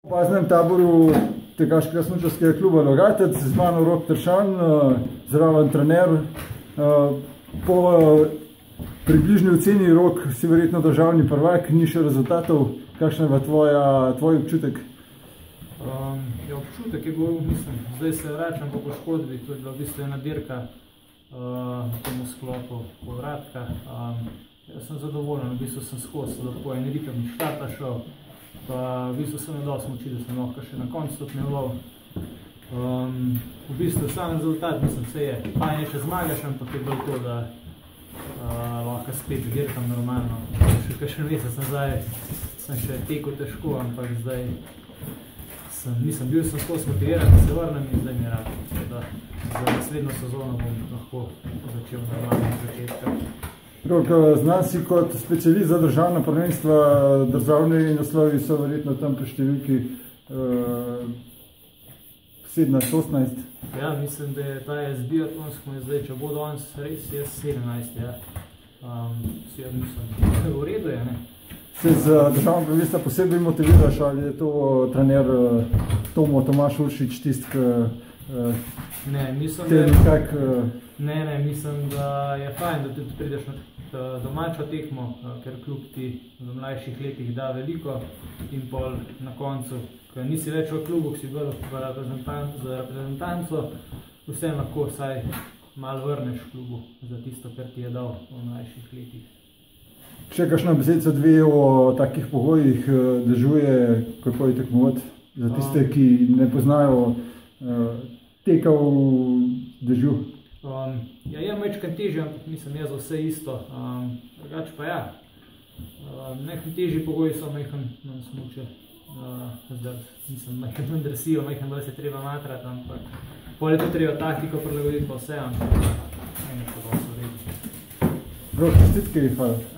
V opaznem taboru tekaškega smučarskega kluba Logatec, z mano Rok Tršan, zraven trener. Po približni oceni, Rok, si verjetno državni prvak, ni še rezultatov. Kakšen je tvoj občutek? Občutek je bil, mislim, zdaj se vračam po poškodbi, to je bila v bistvu ena dirka v tem sklopu povratka. Jaz sem zadovoljen, v bistvu sem skozi lahko en ritem štarta šel. Pa v bistvu sem dal smuči, da sem lahko še na koncu stopnjeval. V bistvu sam rezultat, mislim, se je fajn je, če zmagaš, ampak je bilo to, da lahko spet dirkam normalno. Še kakšen mesec nazaj sem še tekel težko, ampak zdaj nisem bil skozi motiviran, da se vrnem in zdaj mi je rad. Za naslednjo sezono bom lahko začel normalno začetka. Rok, znan si kot specialist za državna prvenstva, državni naslovi so verjetno tam pri številki 17-18. Ja, mislim, da je ta biatlonsko zdaj, če bo danes res, jaz 17, ja. Mislim, v redu je, ne? Se z državno prvenstva posebej motiviraš, ali je to trener Tomaš Uršič tist, Ne, mislim, da je fajn, da tudi prideš na domačo tekmo, ker klub ti v mlajših letih da veliko in pol na koncu, ko nisi več v klubu, ko si bil za reprezentanco, vsem lahko vsaj malo vrneš klubu za tisto, kar ti je dal v mlajših letih. Še kakšna besedica dve o takih pogojih dežuje, kako je tekmovati za tiste, ki ne poznajo teka v dežju? Ja, je majčkaj težje, ampak mislim, je za vse isto. Drugače pa ja, nekaj težji pogoji so majhen smuče. Zdaj, mislim, majhen dresijo, majhen bolj se treba matrati, ampak pol je to treba taktiko prilagoditi pa vse, ampak nekaj pa so redi. Čestitke, hvala.